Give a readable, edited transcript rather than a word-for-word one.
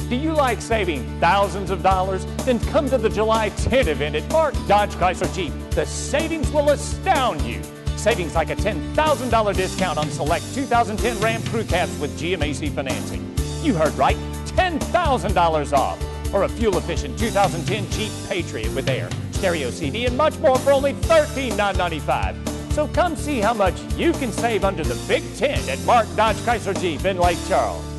Do you like saving thousands of dollars? Then come to the July 10 event at Mark Dodge Chrysler Jeep. The savings will astound you. Savings like a $10,000 discount on select 2010 Ram Crew Cabs with GMAC financing. You heard right, $10,000 off. Or a fuel-efficient 2010 Jeep Patriot with air, stereo CD, and much more for only $13,995. So come see how much you can save under the Big Tent at Mark Dodge Chrysler Jeep in Lake Charles.